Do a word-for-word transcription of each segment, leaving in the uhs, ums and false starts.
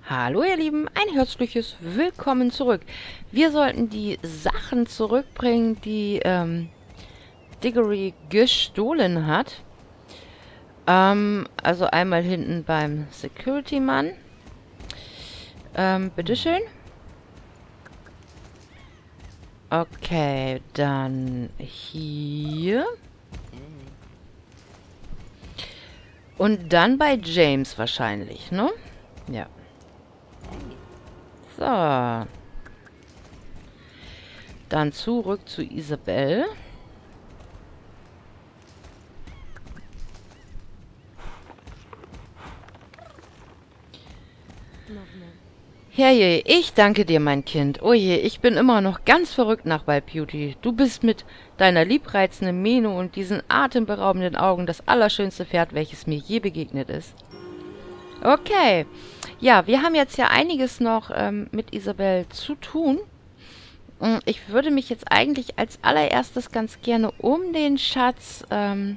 Hallo ihr Lieben, ein herzliches Willkommen zurück. Wir sollten die Sachen zurückbringen, die ähm, Diggory gestohlen hat. Ähm, also einmal hinten beim Security-Mann. Ähm, bitteschön. Okay, dann hier. Und dann bei James wahrscheinlich, ne? Ja. So. Dann zurück zu Isabel. Herrje, ich danke dir, mein Kind. Oh je, ich bin immer noch ganz verrückt nach Wild Beauty. Du bist mit deiner liebreizenden Mähne und diesen atemberaubenden Augen das allerschönste Pferd, welches mir je begegnet ist. Okay. Ja, wir haben jetzt ja einiges noch ähm, mit Isabel zu tun. Ich würde mich jetzt eigentlich als allererstes ganz gerne um den Schatz ähm,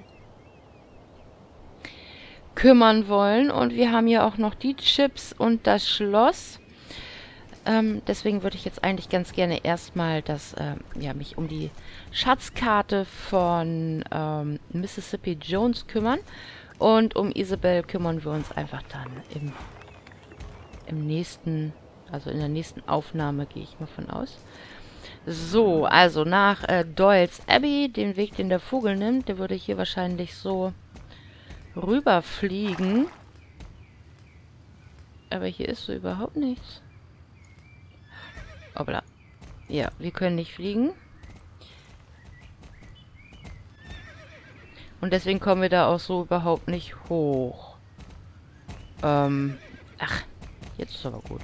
kümmern wollen. Und wir haben ja auch noch die Chips und das Schloss. Ähm, deswegen würde ich jetzt eigentlich ganz gerne erstmal das, ähm, ja, mich um die Schatzkarte von ähm, Mississippi Jones kümmern. Und um Isabel kümmern wir uns einfach dann im, im nächsten, also in der nächsten Aufnahme, gehe ich mal von aus. So, also nach äh, Doyle's Abbey, den Weg, den der Vogel nimmt, der würde hier wahrscheinlich so rüberfliegen. Aber hier ist so überhaupt nichts. Hoppla. Ja, wir können nicht fliegen. Und deswegen kommen wir da auch so überhaupt nicht hoch. Ähm, ach, jetzt ist aber gut.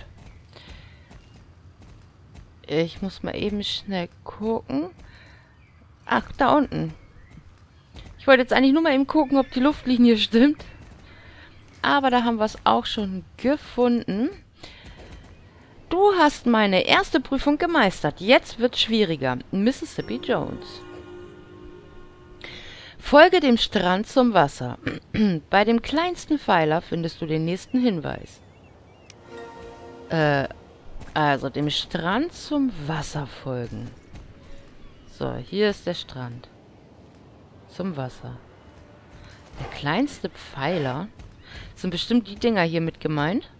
Ich muss mal eben schnell gucken. Ach, da unten. Ich wollte jetzt eigentlich nur mal eben gucken, ob die Luftlinie stimmt. Aber da haben wir es auch schon gefunden. Du hast meine erste Prüfung gemeistert. Jetzt wird's schwieriger. Mississippi Jones. Folge dem Strand zum Wasser. Bei dem kleinsten Pfeiler findest du den nächsten Hinweis. Äh, also dem Strand zum Wasser folgen. So, hier ist der Strand. Zum Wasser. Der kleinste Pfeiler. Sind bestimmt die Dinger hier mit gemeint.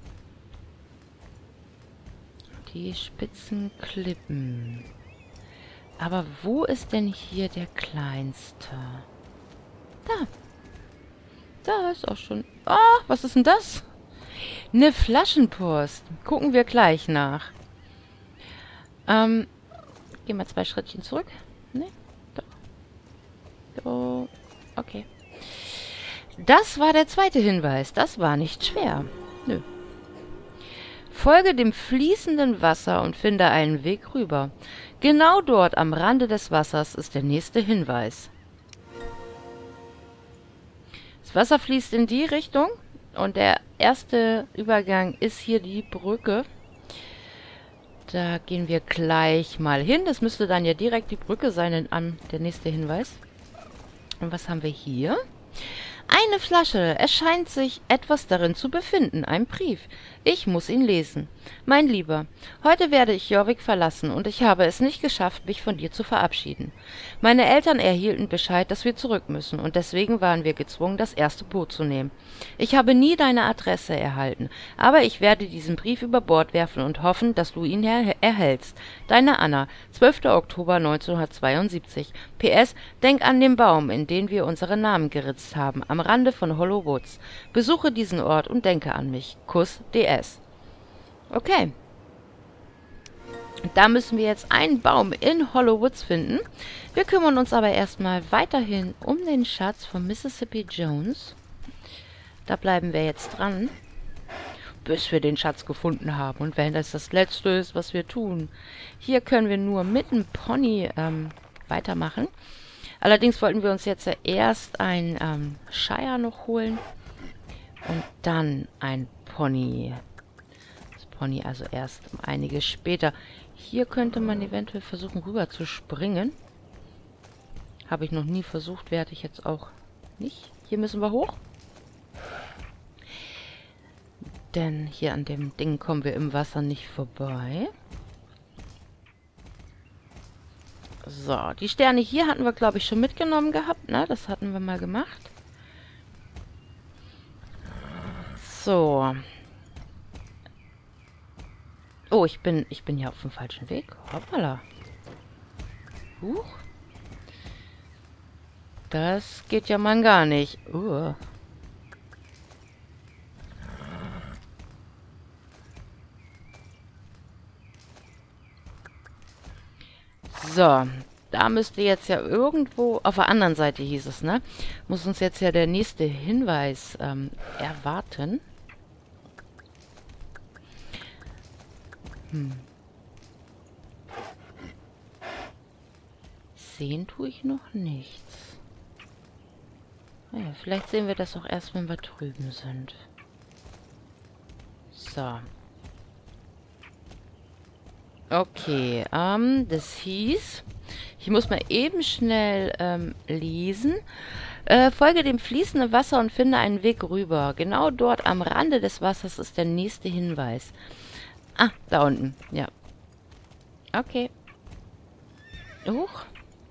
Die spitzen Klippen. Aber wo ist denn hier der kleinste? Da. Da ist auch schon... Oh, was ist denn das? Eine Flaschenpost. Gucken wir gleich nach. Ähm, gehen wir zwei Schrittchen zurück. Ne? Da. Oh, okay. Das war der zweite Hinweis. Das war nicht schwer. Nö. Folge dem fließenden Wasser und finde einen Weg rüber. Genau dort am Rande des Wassers ist der nächste Hinweis. Das Wasser fließt in die Richtung und der erste Übergang ist hier die Brücke. Da gehen wir gleich mal hin. Das müsste dann ja direkt die Brücke sein, an der nächste Hinweis. Und was haben wir hier? Eine Flasche. Es scheint sich etwas darin zu befinden. Ein Brief. Ich muss ihn lesen. Mein Lieber, heute werde ich Jorvik verlassen und ich habe es nicht geschafft, mich von dir zu verabschieden. Meine Eltern erhielten Bescheid, dass wir zurück müssen und deswegen waren wir gezwungen, das erste Boot zu nehmen. Ich habe nie deine Adresse erhalten, aber ich werde diesen Brief über Bord werfen und hoffen, dass du ihn er erhältst. Deine Anna, zwölfter Oktober neunzehnhundertzweiundsiebzig. P S. Denk an den Baum, in den wir unsere Namen geritzt haben, am Rande von Hollow Woods. Besuche diesen Ort und denke an mich. Kuss, D S. Okay. Da müssen wir jetzt einen Baum in Hollow Woods finden. Wir kümmern uns aber erstmal weiterhin um den Schatz von Mississippi Jones. Da bleiben wir jetzt dran, bis wir den Schatz gefunden haben. Und wenn das das Letzte ist, was wir tun. Hier können wir nur mit dem Pony ähm, weitermachen. Allerdings wollten wir uns jetzt ja erst ein ähm, Shire noch holen. Und dann ein Pony. Das Pony also erst einiges später. Hier könnte man eventuell versuchen, rüber zu springen. Habe ich noch nie versucht, werde ich jetzt auch nicht. Hier müssen wir hoch. Denn hier an dem Ding kommen wir im Wasser nicht vorbei. So, die Sterne hier hatten wir, glaube ich, schon mitgenommen gehabt, ne? Das hatten wir mal gemacht. So. Oh, ich bin, ich bin ja auf dem falschen Weg. Hoppala. Huch. Das geht ja mal gar nicht. Uh. So, da müsste jetzt ja irgendwo, auf der anderen Seite hieß es, ne? Muss uns jetzt ja der nächste Hinweis ähm, erwarten. Hm. Sehen tue ich noch nichts. Naja, vielleicht sehen wir das auch erst, wenn wir drüben sind. So. Okay, ähm, das hieß, ich muss mal eben schnell ähm, lesen. Äh, folge dem fließenden Wasser und finde einen Weg rüber. Genau dort am Rande des Wassers ist der nächste Hinweis. Ah, da unten, ja. Okay. Huch.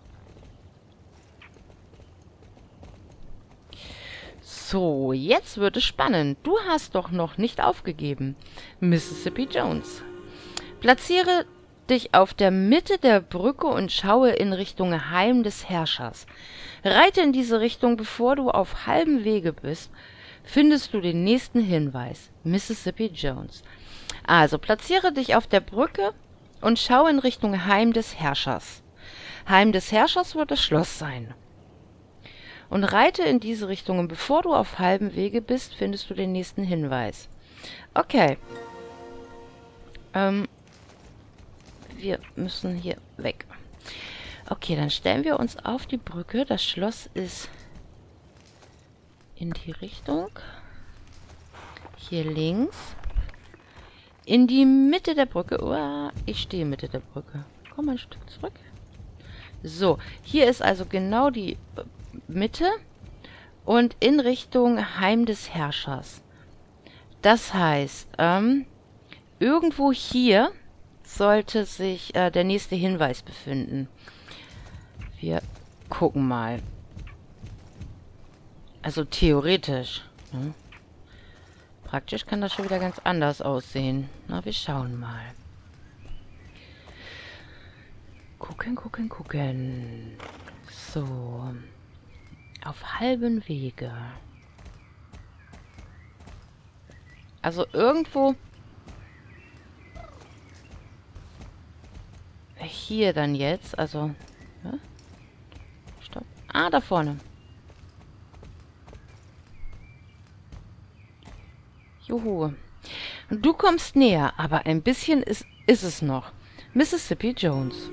So, jetzt wird es spannend. Du hast doch noch nicht aufgegeben. Mississippi Jones. Platziere dich auf der Mitte der Brücke und schaue in Richtung Heim des Herrschers. Reite in diese Richtung, bevor du auf halbem Wege bist, findest du den nächsten Hinweis. Mississippi Jones. Also, platziere dich auf der Brücke und schaue in Richtung Heim des Herrschers. Heim des Herrschers wird das Schloss sein. Und reite in diese Richtung, und bevor du auf halbem Wege bist, findest du den nächsten Hinweis. Okay. Ähm, wir müssen hier weg. Okay, dann stellen wir uns auf die Brücke. Das Schloss ist in die Richtung. Hier links. In die Mitte der Brücke. Oh, ich stehe in Mitte der Brücke. Komm mal ein Stück zurück. So, hier ist also genau die Mitte und in Richtung Heim des Herrschers. Das heißt, ähm, irgendwo hier sollte sich äh, der nächste Hinweis befinden. Wir gucken mal. Also theoretisch. Ne? Praktisch kann das schon wieder ganz anders aussehen. Na, wir schauen mal. Gucken, gucken, gucken. So. Auf halbem Wege. Also irgendwo hier dann jetzt, also ja? Stopp. Ah, da vorne. Juhu. Du kommst näher, aber ein bisschen ist, ist es noch. Mississippi Jones.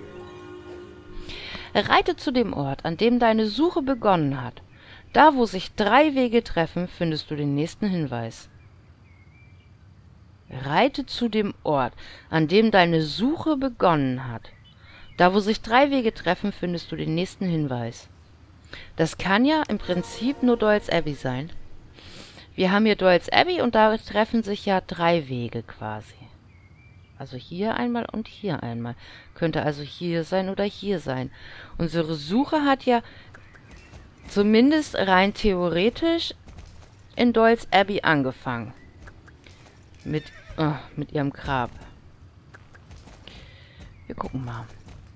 Reite zu dem Ort, an dem deine Suche begonnen hat. Da, wo sich drei Wege treffen, findest du den nächsten Hinweis. Reite zu dem Ort, an dem deine Suche begonnen hat. Da, wo sich drei Wege treffen, findest du den nächsten Hinweis. Das kann ja im Prinzip nur Doyle's Abbey sein. Wir haben hier Doyle's Abbey und da treffen sich ja drei Wege quasi. Also hier einmal und hier einmal. Könnte also hier sein oder hier sein. Unsere Suche hat ja zumindest rein theoretisch in Doyle's Abbey angefangen. Mit, oh, mit ihrem Grab. Wir gucken mal.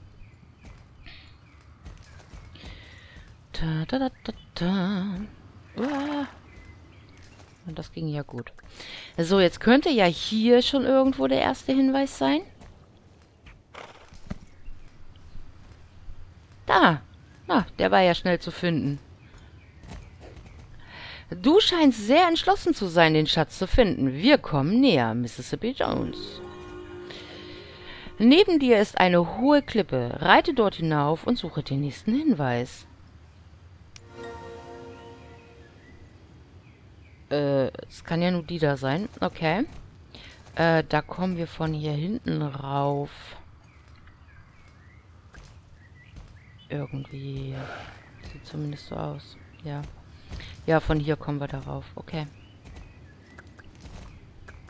Da, da, da, da, da. Uah. Und das ging ja gut. So, jetzt könnte ja hier schon irgendwo der erste Hinweis sein. Da. Na, der war ja schnell zu finden. Du scheinst sehr entschlossen zu sein, den Schatz zu finden. Wir kommen näher, Mississippi Jones. Neben dir ist eine hohe Klippe. Reite dort hinauf und suche den nächsten Hinweis. Äh, es kann ja nur die da sein. Okay. Äh, da kommen wir von hier hinten rauf. Irgendwie. Sieht zumindest so aus. Ja. Ja, von hier kommen wir darauf. Okay.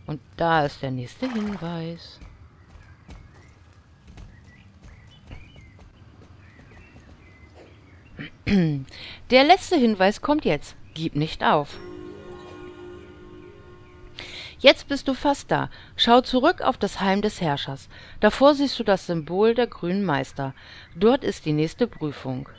Und da ist der nächste Hinweis. Der letzte Hinweis kommt jetzt. Gib nicht auf. Jetzt bist du fast da. Schau zurück auf das Heim des Herrschers. Davor siehst du das Symbol der grünen Meister. Dort ist die nächste Prüfung.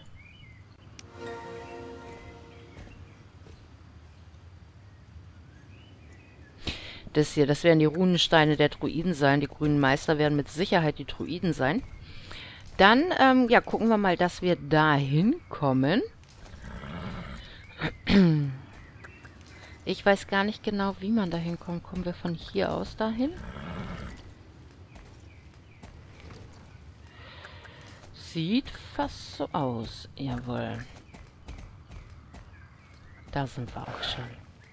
Das hier, das werden die Runensteine der Druiden sein. Die grünen Meister werden mit Sicherheit die Druiden sein. Dann, ähm, ja, gucken wir mal, dass wir da hinkommen. Ich weiß gar nicht genau, wie man da hinkommt. Kommen wir von hier aus dahin? Sieht fast so aus. Jawohl. Da sind wir auch schon.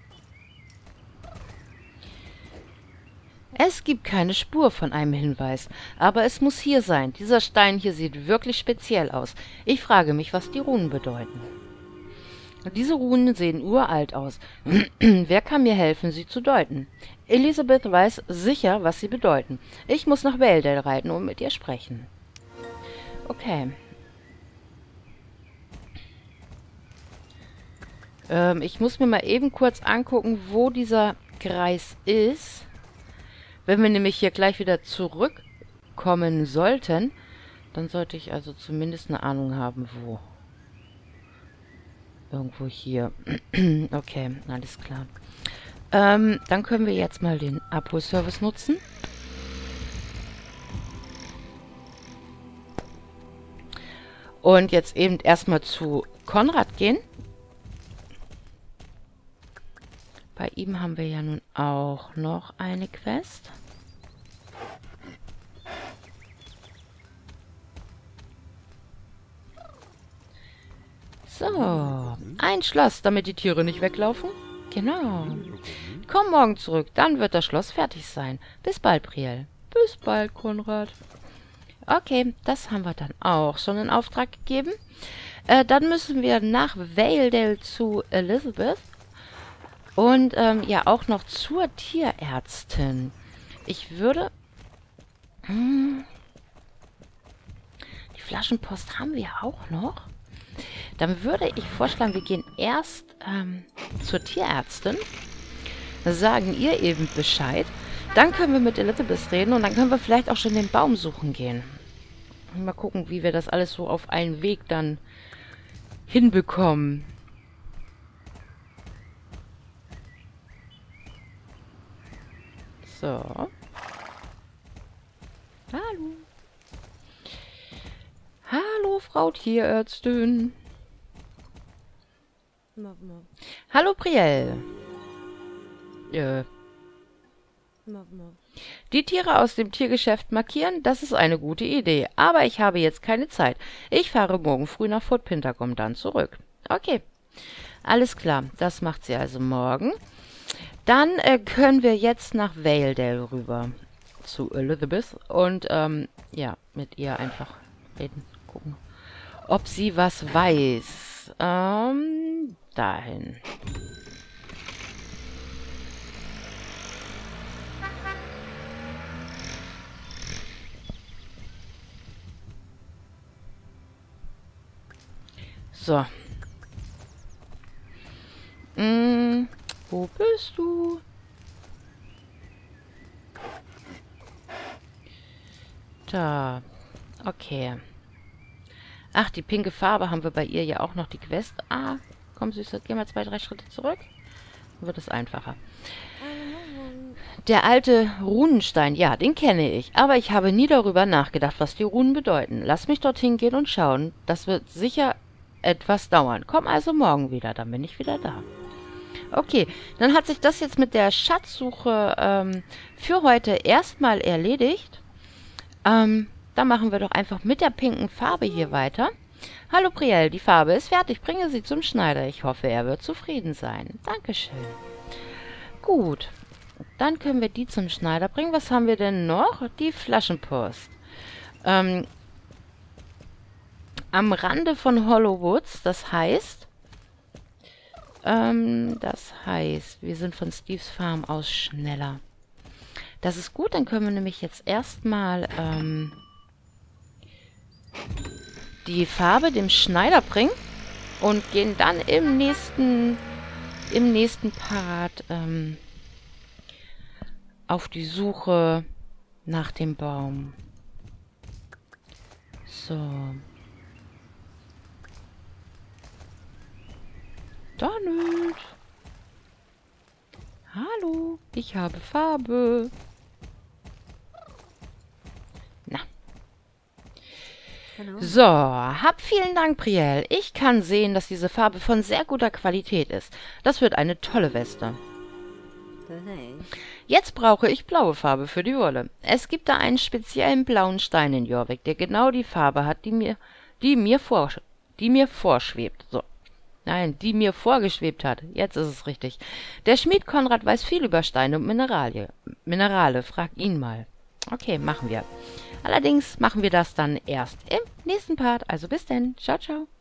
Es gibt keine Spur von einem Hinweis, aber es muss hier sein. Dieser Stein hier sieht wirklich speziell aus. Ich frage mich, was die Runen bedeuten. Diese Runen sehen uralt aus. Wer kann mir helfen, sie zu deuten? Elisabeth weiß sicher, was sie bedeuten. Ich muss nach Valedale reiten und mit ihr sprechen. Okay. Ähm, ich muss mir mal eben kurz angucken, wo dieser Kreis ist. Wenn wir nämlich hier gleich wieder zurückkommen sollten, dann sollte ich also zumindest eine Ahnung haben, wo. Irgendwo hier. Okay, alles klar. Ähm, dann können wir jetzt mal den Abholservice nutzen. Und jetzt eben erstmal zu Konrad gehen. Bei ihm haben wir ja nun auch noch eine Quest. So, ein Schloss, damit die Tiere nicht weglaufen. Genau. Komm morgen zurück, dann wird das Schloss fertig sein. Bis bald, Brielle. Bis bald, Konrad. Okay, das haben wir dann auch schon in Auftrag gegeben. Äh, dann müssen wir nach Valedale zu Elisabeth. Und ähm, ja, auch noch zur Tierärztin. Ich würde... Hm, die Flaschenpost haben wir auch noch. Dann würde ich vorschlagen, wir gehen erst ähm, zur Tierärztin. Sagen ihr eben Bescheid. Dann können wir mit Elisabeth reden und dann können wir vielleicht auch schon den Baum suchen gehen. Mal gucken, wie wir das alles so auf einen Weg dann hinbekommen. So. Hallo. Hallo, Frau Tierärztin. Hallo, Brielle. Äh. Die Tiere aus dem Tiergeschäft markieren, das ist eine gute Idee. Aber ich habe jetzt keine Zeit. Ich fahre morgen früh nach Fort Pintergom dann zurück. Okay. Alles klar. Das macht sie also morgen. Dann äh, können wir jetzt nach Valedale rüber. Zu Elisabeth. Und, ähm, ja, mit ihr einfach reden. Gucken, ob sie was weiß. Ähm, dahin. So. Hm, wo bist du? Da. Okay. Ach, die pinke Farbe haben wir bei ihr ja auch noch, die Quest. Ah, komm Süße, geh mal zwei, drei Schritte zurück. Dann wird es einfacher. Der alte Runenstein, ja, den kenne ich. Aber ich habe nie darüber nachgedacht, was die Runen bedeuten. Lass mich dorthin gehen und schauen. Das wird sicher etwas dauern. Komm also morgen wieder, dann bin ich wieder da. Okay, dann hat sich das jetzt mit der Schatzsuche ähm, für heute erstmal erledigt. Ähm, dann machen wir doch einfach mit der pinken Farbe hier weiter. Hallo Brielle, die Farbe ist fertig. Bringe sie zum Schneider. Ich hoffe, er wird zufrieden sein. Dankeschön. Gut, dann können wir die zum Schneider bringen. Was haben wir denn noch? Die Flaschenpost. Ähm, am Rande von Hollowwoods, das heißt... Ähm, das heißt, wir sind von Steves Farm aus schneller. Das ist gut, dann können wir nämlich jetzt erstmal ähm, die Farbe dem Schneider bringen und gehen dann im nächsten, im nächsten Part ähm, auf die Suche nach dem Baum. So. Donald. Hallo, ich habe Farbe. Na. Hallo. So, hab vielen Dank, Priel. Ich kann sehen, dass diese Farbe von sehr guter Qualität ist. Das wird eine tolle Weste. Jetzt brauche ich blaue Farbe für die Wolle. Es gibt da einen speziellen blauen Stein in Jorvik, der genau die Farbe hat, die mir, die mir, vor, die mir vorschwebt. So. Nein, die mir vorgeschwebt hat. Jetzt ist es richtig. Der Schmied Konrad weiß viel über Steine und Mineralien. Minerale. Frag ihn mal. Okay, machen wir. Allerdings machen wir das dann erst im nächsten Part. Also bis denn. Ciao, ciao.